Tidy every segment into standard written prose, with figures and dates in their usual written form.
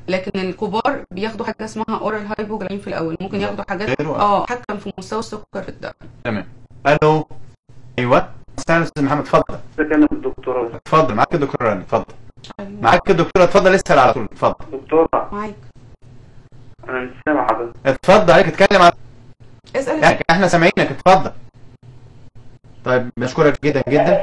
لكن الكبار بياخدوا حاجه اسمها اورال هايبوجلايين في الاول، ممكن ياخدوا حاجات غيره تحكم في مستوى السكر في الدم. تمام. الو. ايوه استاذ محمد اتفضل. كان الدكتورة. اتفضل معاك الدكتوره رانيا، اتفضل. معاك الدكتوره، اتفضل اسال على طول، اتفضل. دكتورة معاك. انا مش سامع حضرتك. اتفضل عليك، اتكلم على اسال. احنا سامعينك، اتفضل. طيب بشكرك جدا جدا.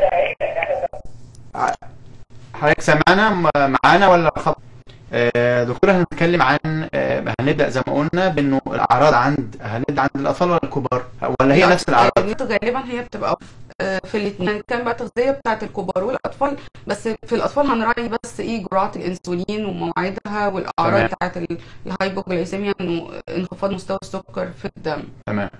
حضرتك سامعنا معانا ولا خط؟ دكتور هنتكلم عن هنبدا زي ما قلنا بانه الاعراض هنبدا عند الاطفال ولا الكبار ولا هي نفس الاعراض؟ غالبا هي بتبقى في الاثنين، كان بقى التغذيه بتاعت الكبار والاطفال، بس في الاطفال هنراعي بس جرعات الانسولين ومواعيدها والاعراض بتاعت الهايبوجلايسيميا، انه انخفاض مستوى السكر في الدم. تمام.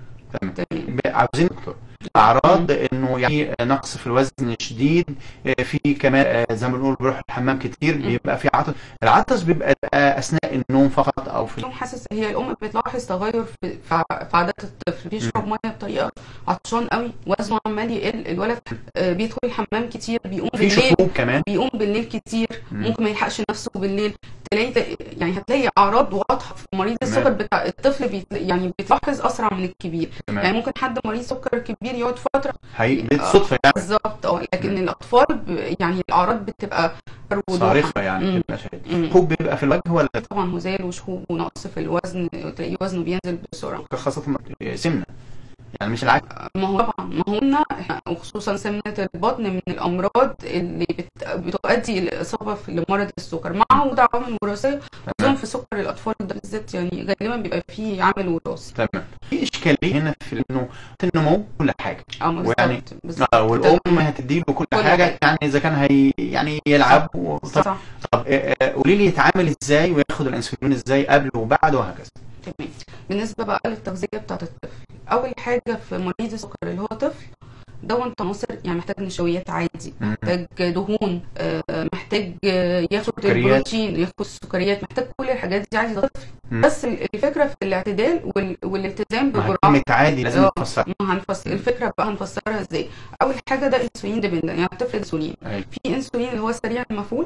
عاوزين دكتور اعراض انه يعني نقص في الوزن شديد، في كمان زي ما بنقول بيروح الحمام كتير، بيبقى في عطس. العطس بيبقى اثناء النوم فقط او في حاسس هي الام بتلاحظ تغير في عادات الطفل، بيشرب ميه بطريقه، عطشان قوي، وزنه عمال يقل، الولد بيدخل الحمام كتير، بيقوم بالليل كمان بيقوم بالليل كتير، ممكن ما يلحقش نفسه بالليل، تلاقي يعني هتلاقي اعراض واضحه في مريض السكر بتاع الطفل، يعني بيتلاحظ اسرع من الكبير. يعني ممكن حد مريض سكر كبير يقعد فتره بالصدفه يعني بالظبط. لكن الاطفال يعني الاعراض بتبقى صارخه، يعني حب بيبقى في الوجه ولا طبعا هزال وشحوب ونقص في الوزن، تلاقيه وزنه بينزل بسرعه، خاصه سمنه يعني مش العكس. ما هو طبعا، ما هو وخصوصا سمنه البطن من الامراض اللي بتؤدي الاصابه لمرض السكر، مع وجود عوامل وراثيه، خصوصا في سكر الاطفال ده بالذات، يعني غالبا بيبقى فيه عامل وراثي. تمام. في اشكاليه هنا في انه النمو كل حاجه، ويعني والام هتدي له كل حاجه، يعني اذا كان يعني يلعب صح. طب قولي لي يتعامل ازاي وياخد الانسولين ازاي قبل وبعد وهكذا. تمام. بالنسبه بقى للتغذيه بتاعت الطفل، اول حاجه في مريض السكر اللي هو طفل ده عناصر، يعني محتاج نشويات عادي، محتاج دهون، محتاج ياخد البروتين، ياخد السكريات، محتاج كل الحاجات دي عادي ده طفل. بس الفكره في الاعتدال والالتزام بالجرعه. عادي لازم نفسرها. هنفسر الفكره بقى، هنفسرها ازاي؟ اول حاجه ده انسولين ديبندنت، يعني الطفل انسولين. في انسولين اللي هو سريع المفعول،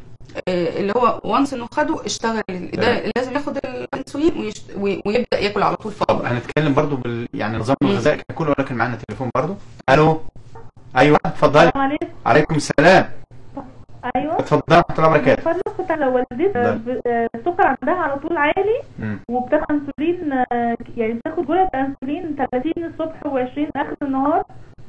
اللي هو وانس انه خده اشتغل، ده لازم ياخد الانسولين ويبدا ياكل على طول فقط. طب هنتكلم برضو يعني نظام الغذاء ككل، ولكن معانا تليفون برضو. الو. ايوه اتفضلي. عليكم السلام. ايوه اتفضلي ورحمه الله وبركاته. كنت لو والدتي السكر عندها على طول عالي وبتاخد انسولين، يعني بتاخد جرعه انسولين 30 الصبح و20 اخر النهار،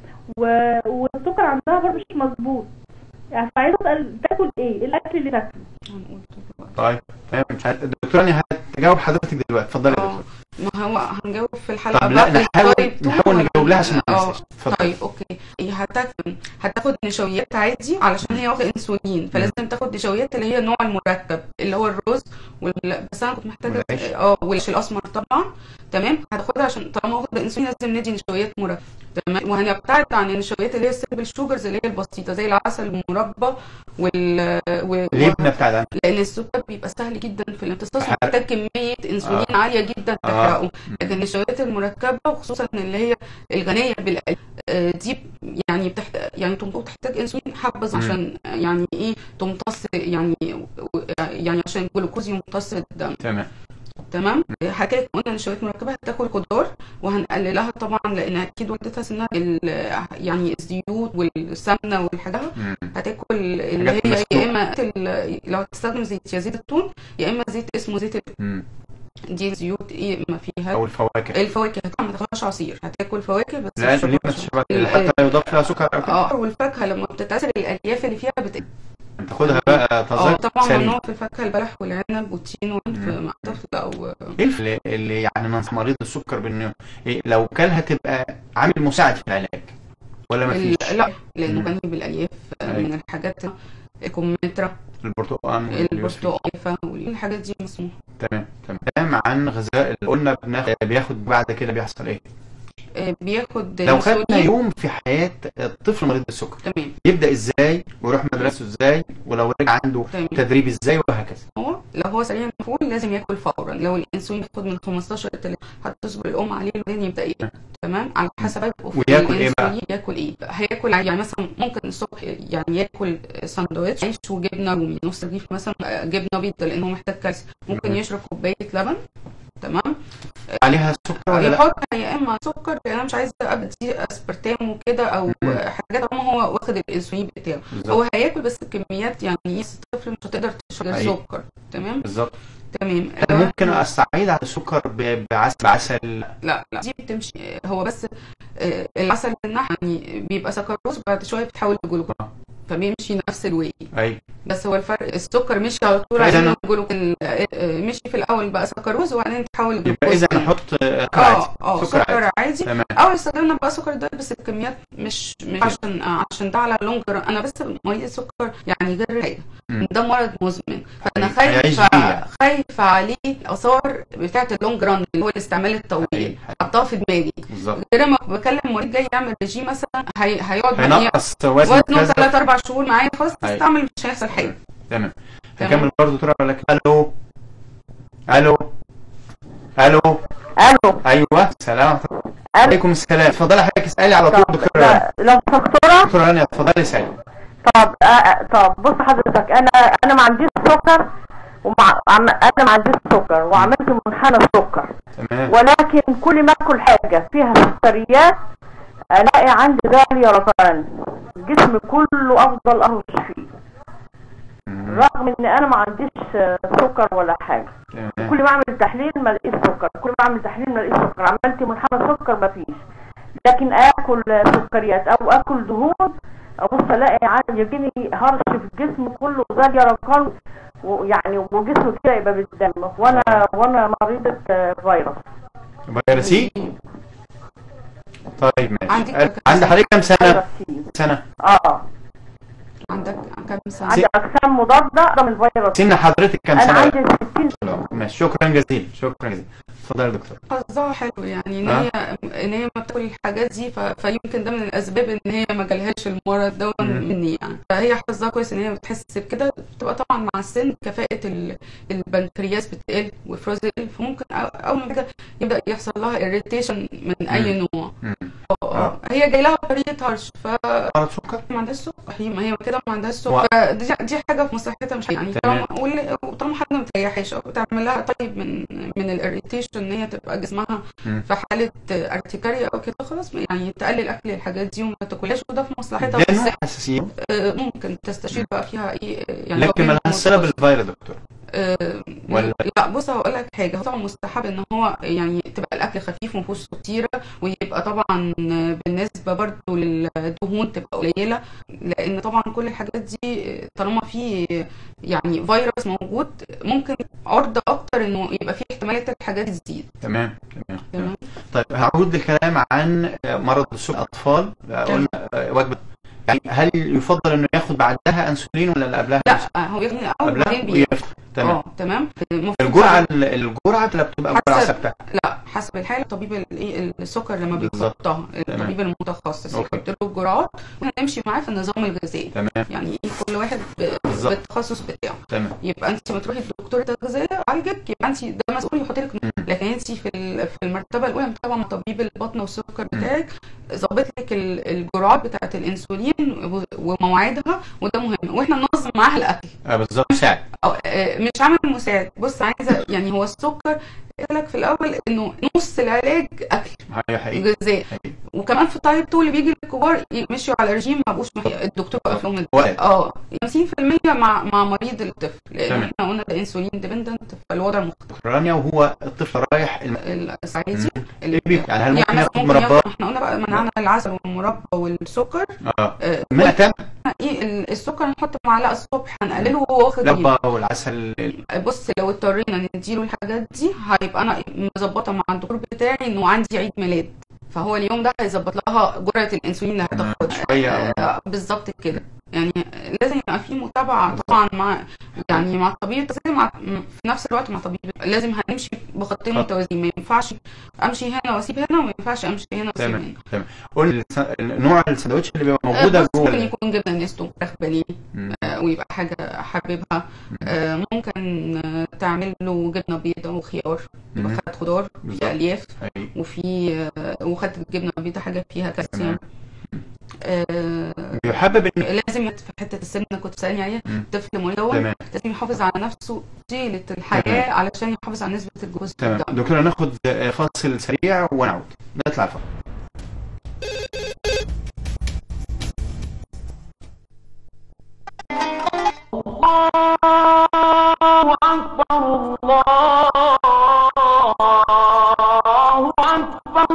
والسكر عندها برضه مش مظبوط، يعني عايزه اسال تاكل ايه الاكل اللي تاكله؟ طيب تمام. الدكتوره رانيا هتجاوب حضرتك دلوقتي، اتفضلي يا دكتور. ما هو هنجاوب في الحلقه بقى. لا نحاول نجاوب لها عشان ما ننساش. طيب اوكي. هتاخد نشويات عادي علشان هي واخده انسولين، فلازم تاخد نشويات اللي هي النوع المركب اللي هو الرز بس انا كنت محتاجه والعيش الاسمر طبعا. تمام. هتاخدها عشان طالما واخده انسولين لازم ندي نشويات مركب. تمام. وهنبتعد عن النشويات اللي هي السيمبل شوجرز اللي هي البسيطه زي العسل المربى ليه بنبتعد عنها؟ لان السكر بيبقى سهل جدا في الامتصاص، محتاج كميه انسولين عاليه جدا تحرقه. لكن النشويات المركبه وخصوصا اللي هي الغنيه دي يعني تحتاج انسولين حبذ عشان يعني تمتص، يعني عشان الجلوكوز يمتص الدم. تمام. حكايه قلنا نشويات مركبه، هتاكل خضار وهنقللها طبعا، لان اكيد والدتها سنها يعني الزيوت والسمنه والحاجات، هتاكل اللي هي يا اما لو هتستخدم زيت يا زيت التون، يا اما زيت اسمه زيت دي زيوت ما فيها، او الفواكه طبعا ما تاكلش عصير، هتاكل فواكه بس لا حتى يضاف لها سكر او كده. والفاكهه لما بتتعسر الالياف اللي فيها تاخدها بقى طازه. طبعا ممنوع في الفاكهه البلح والعنب والتين مع الطفل او اللي يعني ننصح مريض السكر بانه لو كلها تبقى عامل مساعد في العلاج ولا ما فيش؟ لا، لانه غني بالالياف من الحاجات الكمثرى، البرتقال والحاجات دي مسموح. تمام. عن غذاء اللي قلنا بياخد بعد كده بيحصل ايه؟ بياخد لو خدنا يوم في حياه الطفل مريض السكر، تمام، يبدا ازاي ويروح مدرسته ازاي، ولو رجع عنده تدريب ازاي وهكذا. هو لو هو سريع المفعول لازم ياكل فورا. لو الانسولين بياخد من 15 هتصبر الام عليه الولاد يبدا ايه تمام على حسب وياكل ايه بقى؟ ياكل ايه هياكل يعني مثلا ممكن الصبح يعني ياكل ساندوتش عيش وجبنه رومي، نص رغيف مثلا جبنه بيض لانه محتاج كالسيوم. ممكن يشرب كوبايه لبن تمام عليها سكر ولا لا؟ يحط يا اما سكر، لان انا مش عايزه ابدي اسبرتام وكده او حاجات طالما هو واخد الانسولين بتاعه. هو هياكل بس الكميات يعني الطفل مش هتقدر تشرب السكر تمام بالظبط تمام. ممكن استعيد على السكر بعسل؟ لا دي بتمشي. هو بس العسل النحل يعني بيبقى سكروز بعد شويه بتتحول لجلوكوز فبيمشي نفس الواي. بس هو الفرق السكر مشي على طول على الجلوكوز، مشي في الاول بقى سكروز وبعدين تحول لجلوكوز. يبقى اذا نحط سكر عادي او استخدمنا بقى سكر ده بس الكميات مش عشان ده على لونج. انا بس مريض السكر يعني جرب حاجه ده مرض مزمن، فانا خايفه عليه الاثار بتاعه اللونج ران اللي هو الاستعمال الطويل حطها في دماغي. غير ما بكلم مريض جاي يعمل ريجيم مثلا هيقعد هينقص وزنه 3-4 شهور معايا خلاص تستعمل مش هيحصل حاجه. تمام هكمل برضه دكتوره ولا الو ايوه السلام عليكم. السلام اتفضلي حضرتك اسالي على طول دكتوره. لو دكتوره رانيا اتفضلي اسالي. طب بص حضرتك انا ما عنديش سكر انا ما عنديش سكر وعملت منحنى السكر تمام، ولكن كل ما اكل حاجه فيها سكريات الاقي عندي ضهري يرقان، جسمي كله افضل اهرش فيه رغم ان انا ما عنديش سكر ولا حاجه. كل ما اعمل تحليل ما الاقيش سكر، كل ما اعمل تحليل ما الاقيش سكر، عملت منحنى سكر ما فيش. لكن اكل سكريات او اكل دهون ابص الاقي يجيني هرش في الجسم كله زي يرقان ويعني وجسمي كده يبقى بالدم وانا مريضه فيروسي. طيب ماشي. عند حضرتك كام سنه؟ عندك كام سنه؟ عندي اجسام مضاده من الفيروس. سن حضرتك كام سنه؟ انا عندي 60 سنه. ماشي شكرا جزيلا شكرا جزيلا. اتفضل يا دكتور. حظها حلو يعني ان هي ما بتاكل الحاجات دي فيمكن ده من الاسباب ان هي ما جالهاش المرض ده مني يعني. فهي حظها كويس ان هي بتحس بكده. بتبقى طبعا مع السن كفاءه البنكرياس بتقل وافراز يقل، فممكن اول ما كده يبدا يحصل لها اريتيشن من اي نوع. هي جاي لها طريقه هرش مرض سكر ما عندهاش سكر. ما هي كده ما عندهاش سكر دي حاجه في مصلحتها مش يعني طالما حد ما تريحش او بتعمل لها طيب من الاريتيشن ان هي تبقى جسمها في حاله ارتكاريه او كده خلاص يعني تقلل اكل الحاجات دي وما تاكلهاش وده في مصلحتها. بس حساسيه ممكن تستشير بقى فيها ايه يعني. لكن ما لهاش صله بالفيروس دكتور ولا لا؟ بص هقول لك حاجه، هو طبعا مستحب ان هو يعني تبقى الاكل خفيف وما فيهوش كتيره، ويبقى طبعا بالنسبه برضو للدهون تبقى قليله، لان طبعا كل الحاجات دي طالما في يعني فيروس موجود ممكن عرضه اكتر انه يبقى في احتماليه الحاجات دي تزيد. تمام. طيب هعود للكلام عن مرض السكر الاطفال. قلنا وجبه يعني هل يفضل انه ياخد بعدها انسولين ولا اللي قبلها؟ لا هو ياخد اول بعدين تمام. الجرعه اللي بتبقى جرعه ثابته؟ لا حسب الحاله. طبيب السكر لما بيحطها الطبيب المتخصص يحط له الجرعات ونمشي معاه في النظام الغذائي. تمام. يعني كل واحد بالتخصص بتاعه. تمام. يبقى انت بتروحي لدكتور التغذيه يعالجك، يبقى انت ده مسؤول يحط لك. لكن انت في المرتبه الاولى طبعا طبيب البطن والسكر بتاعك ظابط لك الجرعات بتاعه الانسولين ومواعيدها، وده مهم. واحنا ننظم معاها الاكل. بالظبط مساعد. مش عامل مساعد. بص عايزه يعني هو السكر قلت لك في الاول انه نص العلاج اكل غذاء، وكمان في تايب 2 اللي بيجي للكبار مشيوا على رجيم ما بقوش الدكتور وقف لهم 50% مع مريض الطفل، لان احنا قلنا ده انسولين ديبندنت فالوضع مختلف. رانيا وهو الطفل رايح الصعيدي يعني هل ممكن ياخد مربى؟ احنا قلنا بقى منعنا العسل والمربى والسكر. السكر نحط معلقه الصبح هنقلله وهو واخد مربى والعسل. بص لو اضطرينا نديله الحاجات دي هيبقى انا مظبطه مع الدكتور بتاعي انه عندي عيد ميلاد، فهو اليوم ده هيظبط لها جرعه الانسولين اللي هتاخدها. بالظبط كده. يعني لازم يبقى في متابعه طبعا مع الطبيب في نفس الوقت مع الطبيب. لازم هنمشي بخطين متوازيين، ما ينفعش امشي هنا واسيب هنا وما ينفعش امشي هنا واسيب هنا. تمام. قول نوع السندوتش اللي بيبقى موجوده جوه. ممكن يكون جبنه نستو فراخ بانيه ويبقى حاجه حاببها. ممكن تعمل له جبنه بيضاء وخيار، يبقى خد خضار في الياف وفي وخدت الجبنه البيضاء حاجه فيها كالسيوم. يحبب ان لازم في حته السمنه كنت سالني عليها، الطفل ملون لازم يحافظ على نفسه طيله الحياه علشان يحافظ على نسبه الجلوكوز في الدم. تمام دكتوره، ناخد فاصل سريع ونعود، نطلع الفاصل. الله أكبر الله أكبر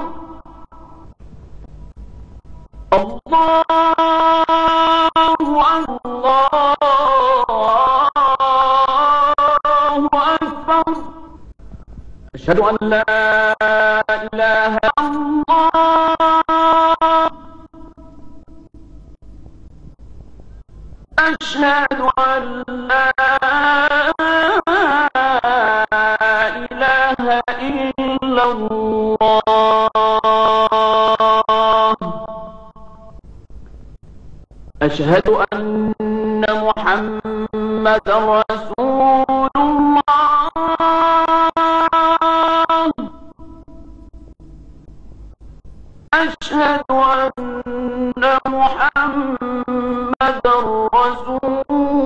الله أكبر. أشهد أن لا إله إلا الله، أشهد أن لا إله إلا الله، أشهد أن محمدا رسول الله، أشهد أن محمدا رسول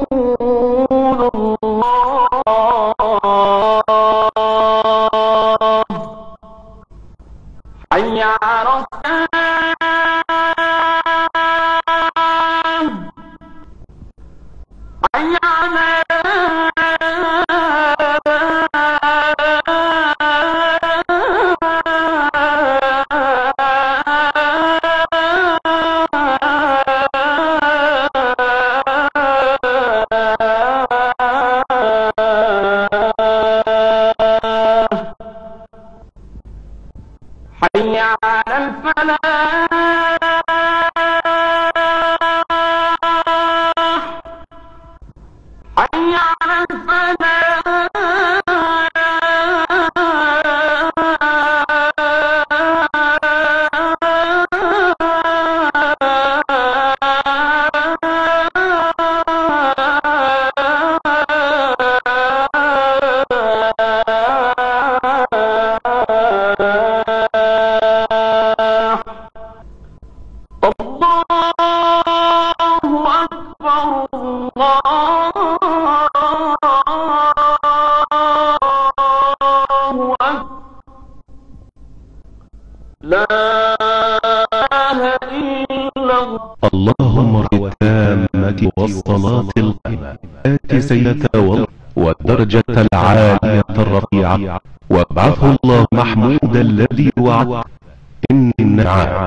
الله. حي على الصلاة، حي على حي على الفلاح، حي على اللهم بالتامة والصلاة القائمة آت سيدة والدرجة العالية الرفيعة وابعثه الله محمودا الذي وعد. إن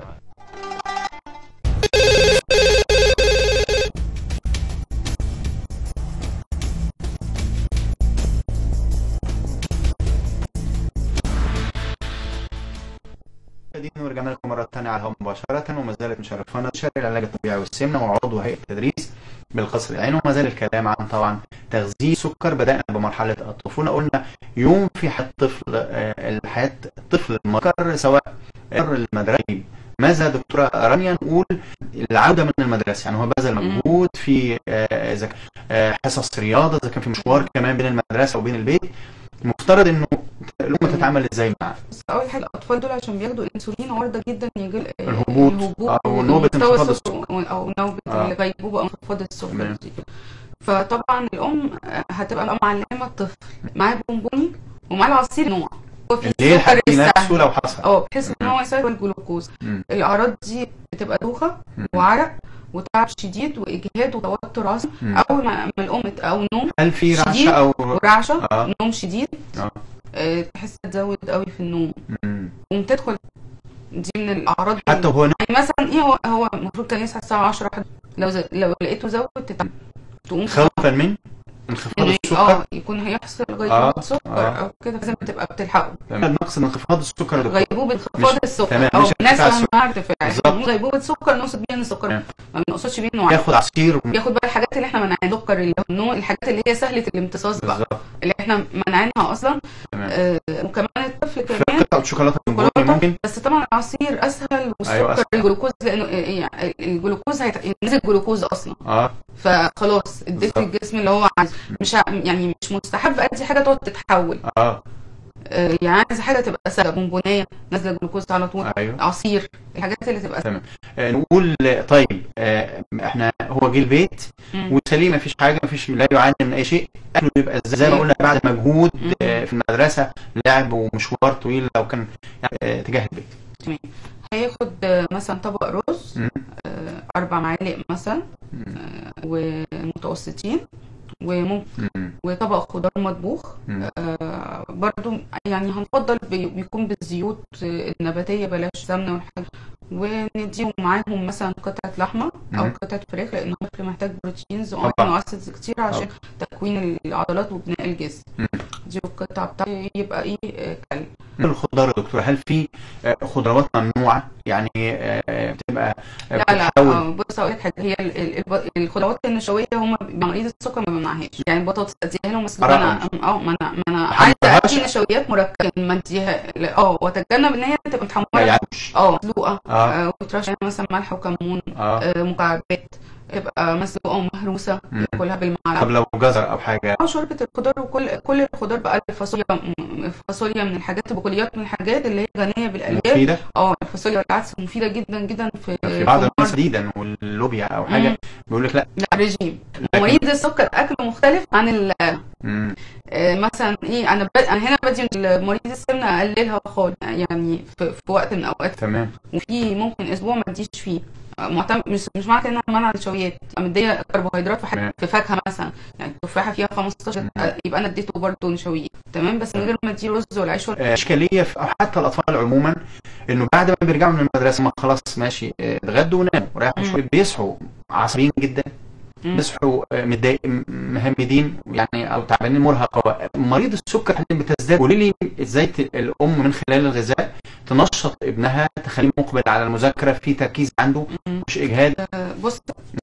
ورجعنا لكم مرة تانية على الهواء مباشرة، وما زالت مشرفانا شارع العلاج الطبيعي والسمنة وعضو هيئة التدريس بالقصر العيني، وما زال الكلام عن طبعا تغذية السكر. بدأنا بمرحلة الطفولة، قلنا يوم في حياة الطفل المكر سواء المدرسة. ماذا دكتورة رانيا نقول العودة من المدرسة؟ يعني هو بذل مجهود في إذا حصص رياضة، إذا كان في مشوار كمان بين المدرسة وبين البيت، المفترض انه الام تتعامل ازاي معاه؟ بس اول حاجه الاطفال دول عشان بياخدوا الانسولين عرضه جدا يجي الهبوط او نوبه انخفاض السكر او نوبه الغيبوبه او انخفاض السكر. فطبعا الام هتبقى معلمه الطفل معاه بونبوني ومعاه العصير نوع ليه الحد نفسه لو حصل بحيث ان هو يسيطر الجلوكوز. الاعراض دي بتبقى دوخه وعرق وتعب شديد واجهاد وتوتر عصبي اول ما الام او نوم. هل في رعشه او رعشه نوم شديد تحس تزود قوي في النوم وتدخل دي من الاعراض حتى هو يعني مثلا ايه هو المفروض كان يصحى الساعه 10 لو لقيته زود تقوم خوفا من انخفاض السكر يكون هيحصل غيبوبة سكر او كده، لازم تبقى بتلحقه. نقص انخفاض السكر غيبوبة انخفاض السكر او ناس مع ارتفاع غيبوبة سكر نقصد بيها ان السكر ما بنقصدش بيه انه ياخد عصير، ياخد بقى الحاجات اللي احنا منعينها السكر اللي هو الحاجات اللي هي سهلة الامتصاص بقى اللي احنا منعينها اصلا. وكمان الطفل كمان او الشوكولاته البني ممكن. بس طبعا العصير اسهل، والسكر أيوة أسهل. الجلوكوز، لانه يعني الجلوكوز هينزل جلوكوز اصلا، فخلاص اديت الجسم اللي هو عايزه. مش يعني مش مستحب ادي حاجه تقعد تتحول. يعني عايزه حاجه تبقى سهله، بونبونيه نازله جلوكوز على طول. أيوة. عصير، الحاجات اللي تبقى تمام. نقول طيب احنا هو جه البيت وسليم، مفيش حاجه، مفيش، لا يعاني من اي شيء، اكله يبقى زي ما قلنا بعد مجهود في المدرسه، لعب ومشوار طويل لو كان يعني تجاه البيت. تمام. هياخد مثلا طبق رز 4 معالق مثلا ومتوسطين، وممكن وطبق خضار مطبوخ. برضو يعني هنفضل بيكون بالزيوت النباتيه، بلاش سمنه والحاجات، ونديهم معاهم مثلا قطعه لحمه او قطعه فراخ، لانه محتاج بروتينز وامينو اسيدز كتير عشان تكوين العضلات وبناء الجسم. دي القطعه بتاعته يبقى ايه كلب. الخضار يا دكتور، هل في خضروات ممنوعه يعني بتبقى لا بص هقول لك حاجه، هي الخضروات النشويه هم مريض السكر ما بيمنعهاش. يعني البطاطس اديها لهم مسلوقه، ما انا عايزه ادي نشويات مركبه، ما اديها واتجنب ان هي تبقى متحمره مسلوقه وترش مثلا ملح وكمون مكعبات، تبقى مسلوقه ومهروسه كلها بالمعلقه. طب لو جزر او حاجه شوربه الخضار، وكل الخضار بقى، الفاصوليا من الحاجات، البقوليات من الحاجات اللي هي غنيه بالالياف مفيده. الفاصوليا والعدس مفيده جدا جدا في بعض الناس تحديدا، واللوبيا او حاجه بيقول لك لا رجيم. مريض السكر اكله مختلف عن مثلا ايه، انا هنا بدي مريض السمنه اقللها خالص، يعني في وقت من الاوقات. تمام. وفي ممكن اسبوع ما اديش فيه معتمد، مش معنى ان انا منع النشويات، مديه كربوهيدرات في حاجه، في فاكهه مثلا، يعني التفاحه فيها 15 يبقى انا اديته برضه نشويات. تمام. بس من غير ما اديه رز ولا عيش اشكاليه او حتى الاطفال عموما، انه بعد ما بيرجعوا من المدرسه ما خلاص ماشي اتغدوا وناموا وريحوا شويه، بيصحوا عصبيين جدا، بيصحوا متضايق مهمدين يعني، او تعبانين، مرهقه. مريض السكر بتزداد. قولي لي ازاي الام من خلال الغذاء تنشط ابنها، تخليه مقبل على المذاكره، في تركيز عنده، مش اجهاد. بص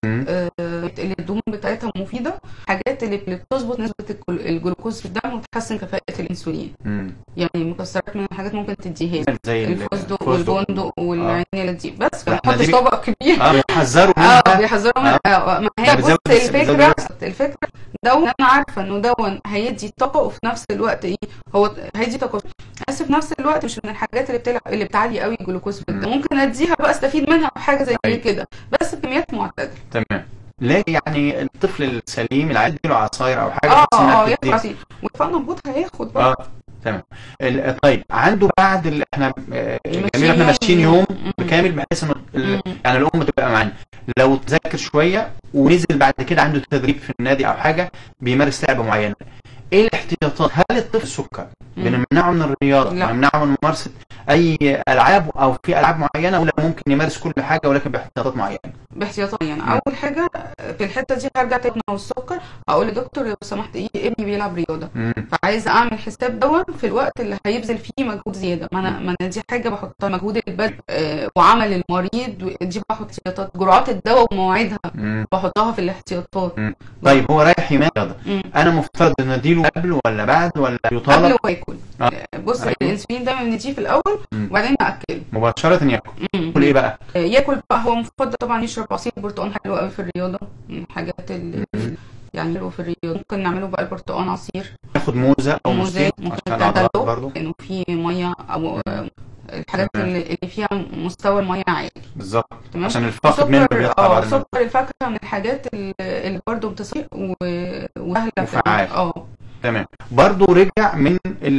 اللي الدهون بتاعتها مفيده، حاجات اللي بتظبط نسبه الجلوكوز في الدم وتحسن كفاءه الانسولين. يعني مكسرات من الحاجات ممكن تديها زي الفستق والبندق والعنيله دي، بس ما تحطش طبق كبير. بيحذروا منها. ما هي بص الفكره دون، انا عارفه انه دون هيدي طاقه، وفي نفس الوقت هو هيدي طاقه، بس في نفس الوقت مش من الحاجات اللي بتعلي قوي الجلوكوز في الدم. ممكن اديها بقى استفيد منها بحاجه زي كده، بس بكميات معتدله. تمام. لا يعني الطفل السليم العادي له عصاير او حاجه ياخد عصير ويفضل مبوط هياخد بقى. تمام. طيب عنده بعد اللي احنا جميل، احنا ماشيين يوم بكامل بحيث انه يعني الام تبقى معانا، لو تذاكر شويه ونزل بعد كده عنده تدريب في النادي او حاجه بيمارس لعبه معينه، ايه الاحتياطات؟ هل الطفل السكر بنمنعه من الرياضه، بنمنعه من ممارسه اي العاب، او في العاب معينه، ولا ممكن يمارس كل حاجه ولكن باحتياطات معينه؟ باحتياطات معينه. اول حاجه في الحته دي هرجع تاني والسكر، اقول لدكتور لو سمحت ابني بيلعب رياضه، فعايزه اعمل حساب دون في الوقت اللي هيبذل فيه مجهود زياده. ما انا دي حاجه بحطها، مجهود البدن وعمل المريض، دي بحط احتياطات، جرعات الدواء ومواعيدها بحطها في الاحتياطات. طيب هو رايح يمارس رياضه، انا مفترض ان اديله قبل ولا بعد ولا يطالب؟ قبل وياكل. بص الانسولين دايما بنديه في الاول وبعدين ناكله مباشره. ياكل ايه بقى؟ ياكل بقى، هو مفضل طبعا يشرب عصير برتقال، حلو قوي في الرياضه، من الحاجات اللي يعني حلوه في الرياضه. ممكن نعمله بقى البرتقال عصير، ياخد موزه او موزتين ممكن تنتلو لانه في ميه، او الحاجات اللي فيها مستوى الميه عالي. بالظبط، عشان الفاقد منه بيطلع بعد سكر الفاكهه من الحاجات اللي برضه بتصير وسهله وفعال. تمام. برضه رجع من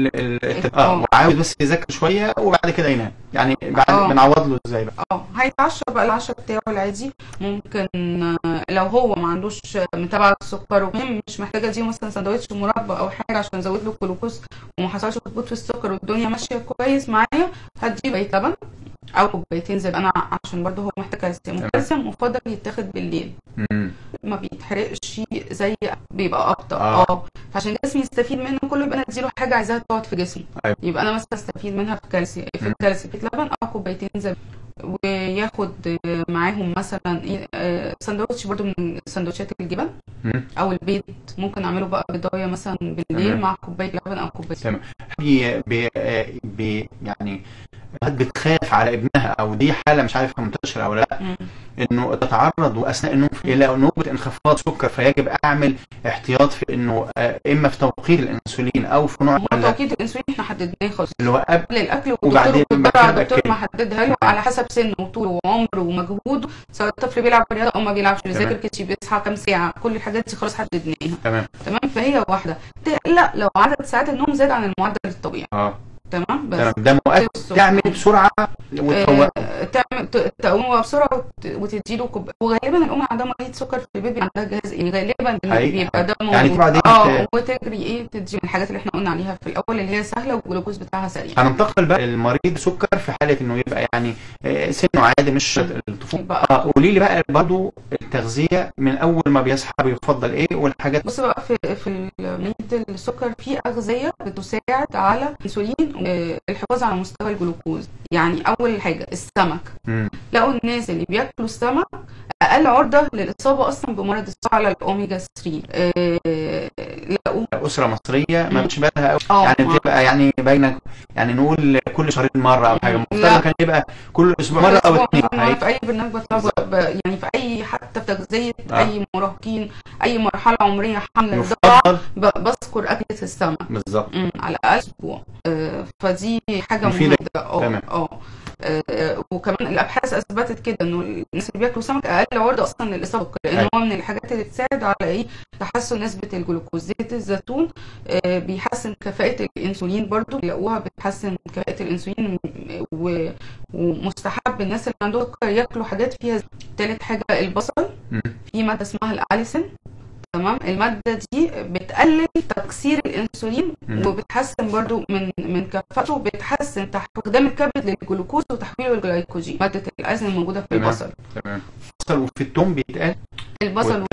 وعاوز بس يذاكر شويه وبعد كده ينام، يعني بعد بنعوض له ازاي بقى؟ هيتعشى بقى العشاء بتاعه العادي. ممكن لو هو ما عندوش متابعه السكر ومش محتاجه اديه مثلا سندوتش مربى او حاجه عشان ازود له الجلوكوز وما حصلش هبوط في السكر والدنيا ماشيه كويس معايا، هديه كوبايه لبن او كوبايتين زي انا، عشان برضه هو محتاج كالسيوم، والكالسيوم مفضل يتاخد بالليل، ما بيتحرقش زي بيبقى ابطا. فعشان جسمي يستفيد منه كله يبقى انا اديله حاجه عايزاها تقعد في جسمه. يبقى انا مثلا استفيد منها في الكالسيوم، في لبن او كوبايتين زبادي، وياخد معاهم مثلا سندوتش برضو من سندوتشات الجبن او البيض. ممكن اعمله بقى بضايه مثلا بالليل مع كوبايه لبن او كوبايه. تمام. يعني بتخاف على ابنها، او دي حاله مش عارف منتشره او لا، انه تتعرض واثناء النوم الى نوبه انخفاض سكر، فيجب اعمل احتياط في انه اما في توقيت الانسولين او في نوع توقيت الانسولين احنا حددناه خالص اللي هو قبل الاكل، وبعدين الدكتور محددها له على حسب سنه وطوله وعمره ومجهوده، سواء الطفل بيلعب رياضه او ما بيلعبش، بيذاكر كتير، بيصحى كام ساعه، كل الحاجات دي خلاص حددناها. تمام. فهي واحده لا لو عدد ساعات النوم زاد عن المعدل الطبيعي. تمام. بس ده مؤكد تعمل بسرعه تقومه بسرعه وتديله وغالبا الام عندها مريض سكر في البيت عندها جهاز غالبا بيبقى ده موجود. يعني بعدين وتجري تدي من الحاجات اللي احنا قلنا عليها في الاول اللي هي سهله والجلوكوز بتاعها سريع. هننتقل بقى المريض سكر في حاله انه يبقى يعني سنه عادي مش الطفوله. قولي لي بقى برضه التغذيه من اول ما بيصحى بيفضل ايه والحاجات. بص بقى في مريض السكر في اغذيه بتساعد على الانسولين الحفاظ على مستوى الجلوكوز. يعني اول حاجه السمك. لقوا الناس اللي بياكلوا السمك اقل عرضه للاصابه اصلا بمرض السكر على الاوميجا 3. لقوا اسره مصريه ما بتشبهها قوي، يعني بتبقى يعني باينه، يعني نقول كل شهرين مره او حاجه، المفترض كان يبقى كل اسبوع مره او اثنين. في اي برنامج بطلع يعني في اي حتى في تغذيه اي مراهقين اي مرحله عمريه حمل الرضاعه بذكر اكله السمك بالظبط على الاقل اسبوع. فدي حاجه مهمه. وكمان الابحاث اثبتت كده انه الناس اللي بياكلوا سمك اقل عرضه اصلا للاصابه بالسكر، لان هو من الحاجات اللي بتساعد على تحسن نسبه الجلوكوز. زيت الزيتون بيحسن كفاءه الانسولين، برضو بيلاقوها بتحسن كفاءه الانسولين، ومستحب الناس اللي عندهم سكر ياكلوا حاجات فيها. ثالث حاجه البصل، في ماده اسمها الاليسين. تمام. الماده دي بتقلل تكسير الانسولين وبتحسن برضو من كفاءته، بتحسن فقدان الكبد للجلوكوز وتحويله للجلايكوجين. ماده الاليسين الموجوده في البصل. تمام. البصل وفي الثوم بيتقال البصل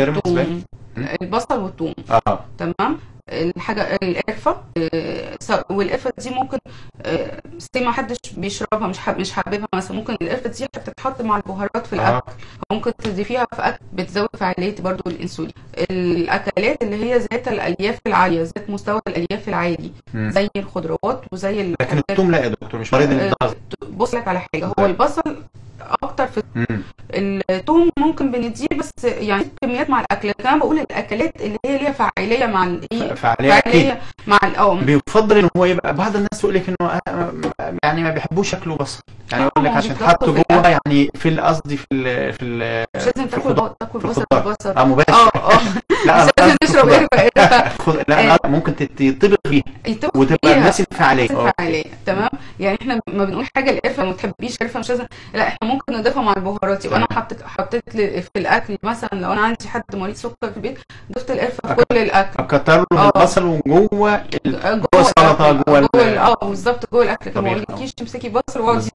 والثوم. تمام. الحاجه القرفه، والقرفه دي ممكن ما حدش بيشربها مش حاببها مثلا، ممكن القرفه دي بتتحط مع البهارات في الاكل، ممكن تضيفيها في اكل بتزود فعاليه برضو الانسولين. الاكلات اللي هي ذات الالياف العاليه، ذات مستوى الالياف العالي، زي الخضروات وزي لكن الثوم لا يا دكتور مش مريض الضغط. بص لك على حاجه، هو البصل اكتر في الثوم ممكن بنديه بس يعني كميات مع الاكل. كمان بقول الاكلات اللي هي ليها فاعليه مع فعاليه مع بيفضل ان هو يبقى. بعض الناس تقول لك انه يعني ما بيحبوش ياكلوا بصل، يعني يقول لك عشان تحطه جوه يعني في قصدي في مش لازم تاكل بصل مباشر. لا مش لازم نشرب قرفه. لا ممكن تطبخ فيها وتبقى الناس الفعاليه. تمام. يعني احنا ما بنقول حاجه القرفه ما تحبيش قرفه مش لازم، لا احنا ممكن نضيفها مع البهارات. يبقى انا حطيت في الاكل مثلا لو انا عندي حد مريض سكر في البيت ضفت القرفه في كل الاكل، اكتر له البصل وجوه السلطه جوه بالظبط جوه الاكل. ما اقولكيش تمسكي بصل واقعدي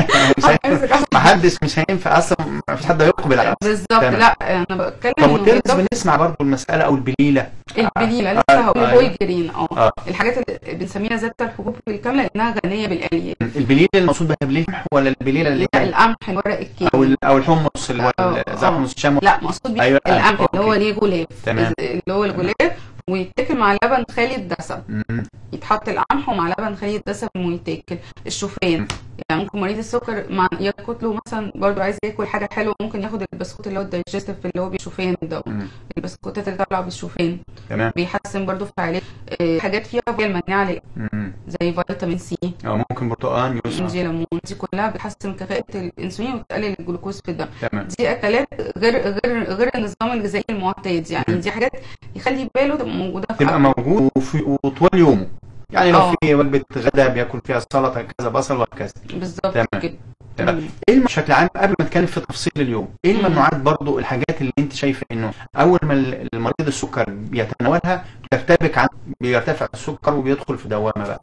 ما حدش مش هينفع اصلا، ما فيش حد هيقبل على بالظبط. لا انا بتكلم طب بنسمع برضه المساله او البليله لسه هقول هول جرين الحاجات اللي بنسميها ذات الحبوب الكامله لانها غنيه بالالياف. البليله المقصود بها بليح ولا البليله اللي هي القمح الورق الكيري او الحمص اللي هو زي حمص الشام؟ لا مقصود بيه القمح اللي هو ليه غلاف، اللي هو الغلاف ويتاكل مع لبن خالي الدسم. يتحط القمح ومع لبن خالي الدسم ويتاكل. الشوفان يعني ممكن مريض السكر ياكل له مثلا برضه عايز ياكل حاجه حلوه، ممكن ياخد البسكوت اللي هو الدايجستيف اللي هو بالشوفان ده، البسكوتات اللي طالعه بالشوفان بيحسن برضه فعاليه. حاجات فيها فيها المناعه زي فيتامين سي او ممكن برتقال يوسف ليمون، دي كلها بتحسن كفاءه الانسولين وتقلل الجلوكوز في الدم. دي اكلات غير النظام الغذائي المعتاد، يعني دي حاجات يخلي باله تبقى موجود وطول يومه. يعني لو في وجبه غداء بياكل فيها سلطه كذا بصل وكذا بالظبط كده. ايه بشكل عام قبل ما نتكلم في تفاصيل اليوم، ايه الممنوعات برضو الحاجات اللي انت شايفه انه اول ما المريض السكر بيتناولها بيرتفع السكر وبيدخل في دوامه بقى؟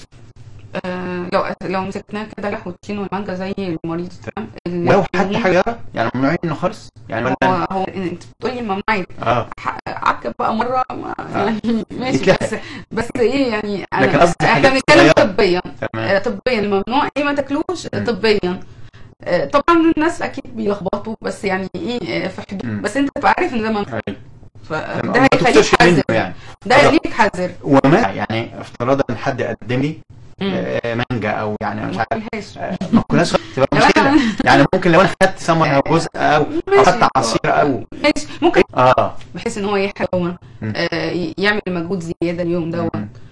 لو مسكناه كده الحوتين والمانجا زي المريض تمام. ولو حتى حاجه يعني ممنوعين انه خالص يعني ولا هو انت بتقولي ممنوعين عكب بقى مره يعني ماشي بس ايه يعني احنا بنتكلم طبيا الممنوع ايه ما تاكلوش طبيا. طبعا الناس اكيد بيلخبطوا، بس يعني ايه في حدود، بس انت تبقى عارف ان ده ممنوع. فده هيخليك حذر يعني. ده يخليك حذر. وما يعني افتراضا حد قدم لي مانجا او يعني مش عارف ما كناش تبقى مشكله يعني. ممكن لو انا خدت سمنه او جزء او خدت عصير او ماشي ممكن بحيث ان هو يحرق يعمل مجهود زياده اليوم دوت.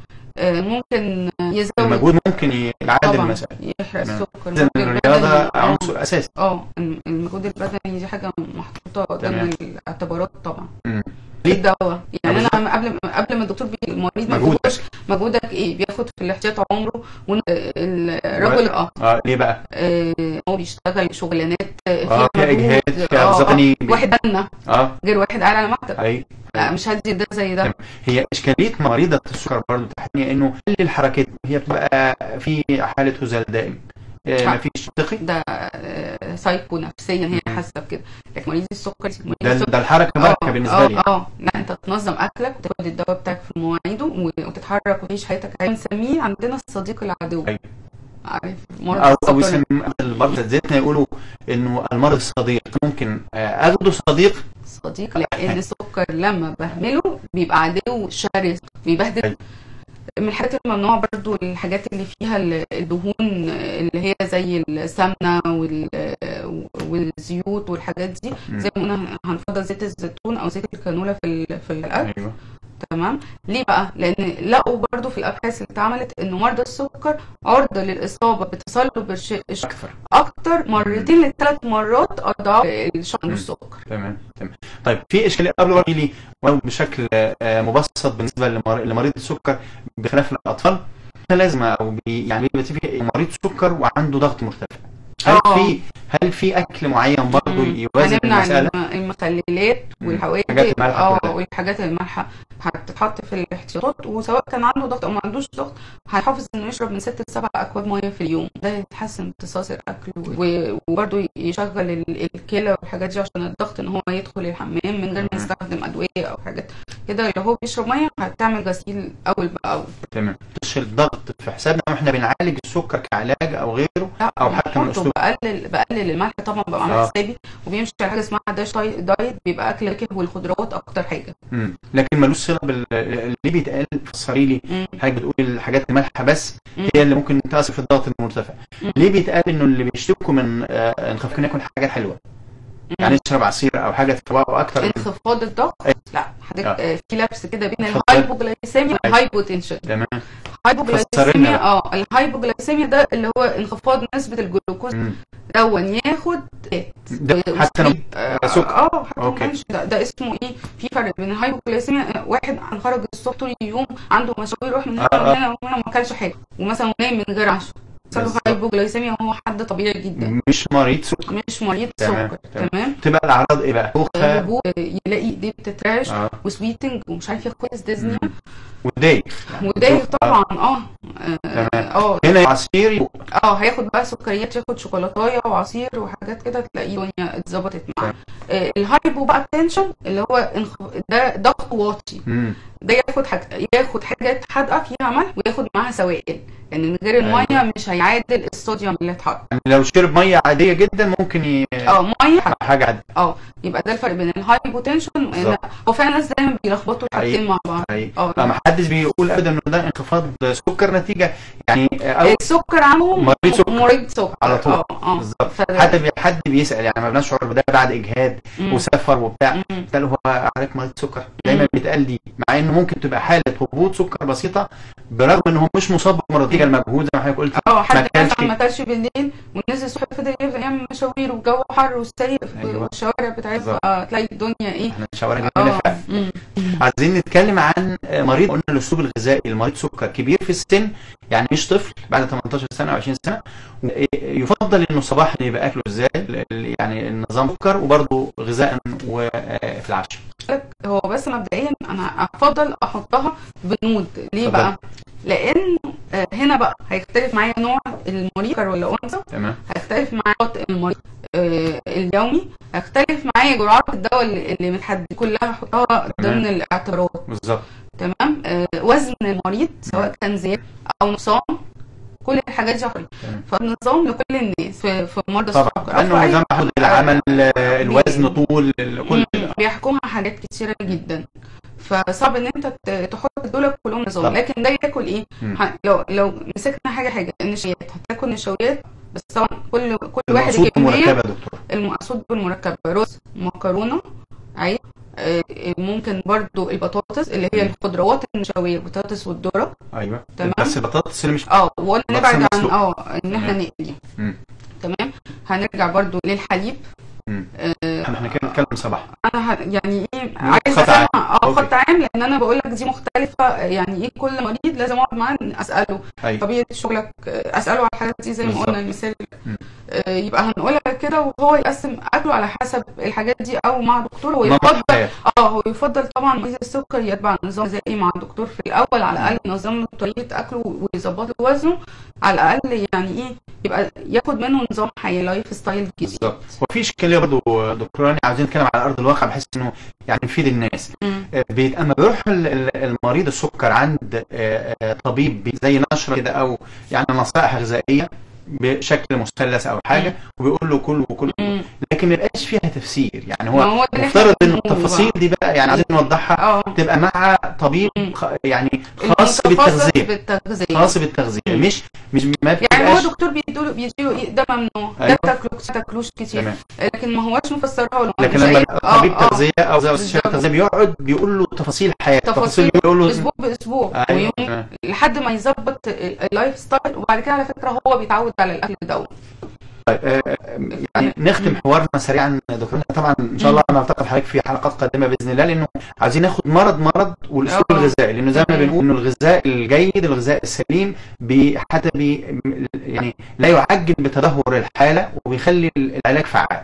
ممكن يزود المجهود، ممكن يعادل مثلا يحرق السكر. الرياضه عنصر اساسي. المجهود البدني دي حاجه محطوطه ضمن الاعتبارات طبعا. الدواء يعني انا قبل ما الدكتور المريض ما بيقولش مجهودك ايه، بياخد في الاحتياط عمره. الراجل ليه بقى؟ هو بيشتغل شغلانات فيها اجهاد، فيها بدني. واحد انا غير واحد قاعد على مكتب. لا مش هدي ده زي ده. هي اشكاليه مريضه السكر برضه تحديدا انه كل الحركات هي بتبقى في حاله هزال دائم. مفيش ثقي ده سايكو نفسيا هي حاسه بكده. لكن مريض السكر ده الحركه مركه بالنسبه لي. لا انت تنظم اكلك وتاخد الدواء بتاعك في مواعيده وتتحرك وتعيش حياتك. بنسميه عندنا الصديق العدو. عارف او المرضى ذاتنا يقولوا انه المرض الصديق ممكن اخده صديق لان السكر لما بهمله بيبقى عدو شرس بيبهدل. من الحاجات الممنوعه برضو الحاجات اللي فيها الدهون اللي هي زي السمنه والزيوت والحاجات دي. زي ما قلنا هنفضل زيت الزيتون او زيت الكانولا في الاكل. تمام. ليه بقى؟ لان لقوا برضو في الابحاث اللي اتعملت ان مرضى السكر عرضه للاصابه بتصلب اكتر مرتين ل3 مرات اضعاف الشخص السكر. تمام. طيب في اشكاليه قبل لي بشكل مبسط بالنسبه لمريض السكر بخلاف الاطفال لازم او يعني بيبقى في مريض سكر وعنده ضغط مرتفع. هل في اكل معين برضه يوازن المساله؟ المخللات والحوادق والحاجات المالحه هتتحط في الاحتياطات. وسواء كان عنده ضغط او ما عندوش ضغط هيحافظ انه يشرب من 6 ل7 اكواب ميه في اليوم. ده يتحسن امتصاص الاكل وبرضه يشغل الكلى والحاجات دي عشان الضغط ان هو يدخل الحمام من غير ما يستخدم ادويه او حاجات كده. لو هو بيشرب ميه هتعمل غسيل اول باول. تمام. مش الضغط في حسابنا واحنا بنعالج السكر كعلاج او غيره او حتى من اسلوب. بقلل الملح طبعا، ببقى عامل حسابي وبيمشي على حاجه اسمها دايت بيبقى اكل الفاكهه والخضروات اكتر حاجه. لكن ملوش صله اللي بيتقال فسري لي حاجه بتقول الحاجات المالحه بس هي اللي ممكن تاثر في الضغط المرتفع. ليه بيتقال انه اللي بيشتكوا من انخفاض ياكل حاجات حلوه يعني يشرب عصير او حاجه تفوقه اكتر؟ انخفاض الضغط لا حضرتك في لبس كده بين الهايبوجلايسيميا والهايبوتنشن. تمام. الهايبوجلايسيميا الهايبوجلايسيميا ده اللي هو انخفاض نسبه الجلوكوز ياخد حتى لو سكر. اوكي. ده اسمه ايه؟ في فرق بين الهايبوجلايسيميا واحد خرج الصبح طول اليوم عنده مشاوير يروح من هنا وهنا وما اكلش حاجه ومثلا نايم من غير عشاء له هايبوجلايسيميا وهو حد طبيعي جدا مش مريض سكر. تمام. تبقى الاعراض ايه بقى؟ يلاقي ايديه بتترعش وسويتنج ومش عارف ياخد ديزنيا ودايخ طبعا. هنا عصير هياخد بقى سكريات، ياخد شوكولاتايه وعصير وحاجات كده تلاقيه الدنيا اتظبطت معاه. الهايبو بقى تنشن اللي هو ده ضغط واطي. ده ياخد حاجات حادقه فيها ملح وياخد معاها سوائل لان من غير الميه مش هيعادل الصوديوم اللي اتحط. يعني لو شرب ميه عاديه جدا ممكن ميه حاجه عاديه. يبقى ده الفرق بين الهايبوتنشن هو فعلا الناس دايما بيلخبطوا الحاجتين مع بعض. ما حدش بيقول ابدا انه ده انخفاض سكر نتيجه يعني السكر عنه مريض سكر على طول. بالظبط. حد بيسال يعني ما بنشعر بده بعد اجهاد وسفر وبتاع قال هو عليك مريض سكر دايما بيتقال دي، مع انه ممكن تبقى حاله هبوط سكر بسيطه برغم ان هو مش مصاب بمرض نتيجه المجهود زي ما حضرتك قلت. حد ما كانش بالليل ونزل الصبح فضل يعمل مشاوير والجو حر والسيء والشوارع بتاعتها تلاقي الدنيا احنا الشوارع جميله فعلا. عايزين نتكلم عن مريض قلنا الاسلوب الغذائي المريض سكر كبير في السن يعني مش طفل بعد 18 سنه او 20 سنه. يفضل انه صباحا يبقى اكله ازاي يعني النظام سكر وبرده غذاء وفي العشاء. هو بس مبدئيا انا افضل احطها بنود. ليه بقى؟ لان هنا بقى هيختلف معايا نوع المريض ولا انثى. تمام. هيختلف معايا المريض اليومي، هيختلف معايا جرعات الدواء اللي متحدد كلها احطها ضمن الاعتبارات. بالظبط. تمام. وزن المريض سواء كان زيادة او نقصان كل الحاجات دي حرية. فالنظام لكل الناس في مرضى طبعا السكر لانه نظام حدود العمل، الوزن، طول كل بيحكمها حاجات كتيرة جدا، فصعب ان انت تحط دول كلهم نظام. لكن ده ياكل ايه؟ لو مسكنا حاجه النشويات، هتاكل نشويات بس طبعا كل واحد مركبه دكتور. المقصود بالمركبه رز، مكرونه، عيش، ممكن برضو البطاطس اللي هي الخضروات النشويه، البطاطس والذره. ايوه تمام. بس البطاطس اللي مش ولا نبعد عن ان احنا نقلي. تمام. هنرجع برضو للحليب. احنا كده بنتكلم صباح. انا يعني ايه عايز اسمع خط عام، لان انا بقول لك دي مختلفه. يعني ايه كل مريض لازم اقعد معاه اساله طبيعه شغلك، اساله على الحاجات دي زي ما قلنا المثال. يبقى هنقولها كده وهو يقسم اكله على حسب الحاجات دي، او مع دكتور. هو يفضل هو يفضل طبعا مريض السكر يتبع نظام غذائي مع الدكتور في الاول، على الاقل ينظم له طريقه اكله ويظبط له وزنه، على الاقل يعني ايه يبقى ياخد منه نظام حياه، لايف ستايل جديد. بالظبط. وفي اشكاليه برضه دكتور رانيا عاوزين نتكلم على ارض الواقع بحيث انه يعني نفيد الناس. اما بيروح المريض السكر عند طبيب زي نشره كده او يعني نصائح غذائيه بشكل مثلث او حاجه، وبيقول له كل وكل، لكن ما يبقاش فيها تفسير. يعني هو مفترض ان التفاصيل دي بقى يعني عايزين نوضحها تبقى مع طبيب يعني خاص بالتغذيه، خاص بالتغذيه، مش ما يعني هو دكتور بيديله ايه ده ممنوع، ده تاكلوش كتير، لكن ما هوش مفسرها له. لكن لما طبيب تغذيه او زي استشاري التغذيه بيقعد بيقول له تفاصيل حياته، تفاصيل بيقول له اسبوع باسبوع ويوم لحد ما يظبط اللايف ستايل، وبعد كده على فكره هو بيتعود على الاكل ده. طيب يعني نختم حوارنا سريعا دكتور. طبعا ان شاء الله نلتقي بحضرتك في حلقات قادمه باذن الله، لانه عايزين ناخد مرض والاسلوب الغذائي، لانه زي ما بنقول انه الغذاء الجيد، الغذاء السليم حتى يعني لا يعجل بتدهور الحاله وبيخلي العلاج فعال.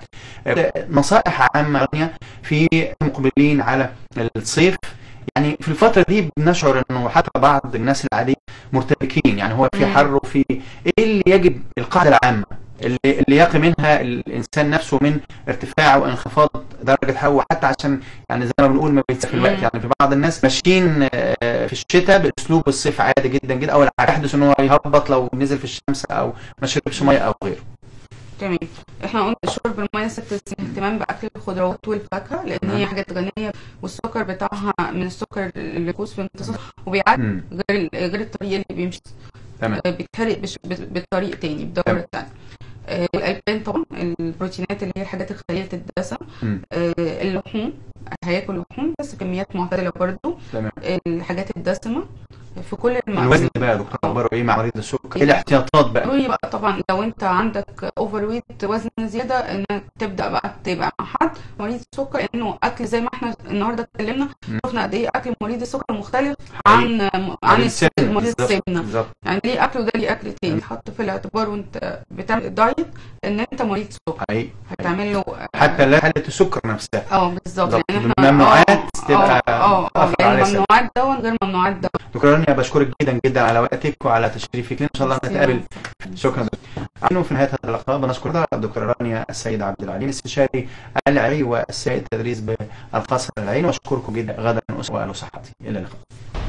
نصائح عامه في مقبلين على الصيف. يعني في الفترة دي بنشعر انه حتى بعض الناس العادية مرتبكين، يعني هو في حر وفي ايه اللي يجب القاعدة العامة اللي يقي منها الانسان نفسه من ارتفاع وانخفاض درجة حرارة، حتى عشان يعني زي ما بنقول ما بيتسف الوقت. يعني في بعض الناس ماشيين في الشتاء باسلوب الصيف عادي جدا جدا، او يحدث ان هو يهبط لو نزل في الشمس او ما شربش ميه او غيره. تمام. احنا قلنا شرب الميه، اهتمام باكل الخضروات والفاكهه، لان هي حاجات غنيه والسكر بتاعها من السكر الجلوكوز في امتصاص وبيعدي غير الطريق اللي بيمشي. تمام. بيتحرق بالطريق تاني بدوره تانيه. الالبان طبعا، البروتينات اللي هي الحاجات الخاليه الدسم. اللحوم، هياكل لحوم بس كميات معتدله برضه. الحاجات الدسمه في كل الوزن بقى يا دكتور اخباره ايه مع مريض السكر؟ ايه الاحتياطات بقى؟ طبعا لو انت عندك اوفر ويت، وزن زياده، انك تبدا بقى تبقى مع حد مريض السكر، انه اكل زي ما احنا النهارده اتكلمنا شفنا قد ايه اكل مريض السكر مختلف عن مريض السمنه. يعني ليه اكل وده ليه اكل تاني. حط في الاعتبار وانت بتعمل دايت ان انت مريض سكر، هتعمل له حتى لا حاله السكر نفسها. بالظبط. يعني احنا الممنوعات تبقى يعني ممنوعات ده وغير ممنوعات ده. دكتور رانيا بشكرك جدا جدا على وقتك وعلى تشريفك لنا. ان شاء الله نتقابل. شكرا. في نهايه هذا اللقاء بنشكر الدكتور رانيا السيد عبد العليم، استشاري العي والسيد التدريس بالقصر العيني، واشكركم جدا. غدا اسبوع صحتي. الى اللقاء.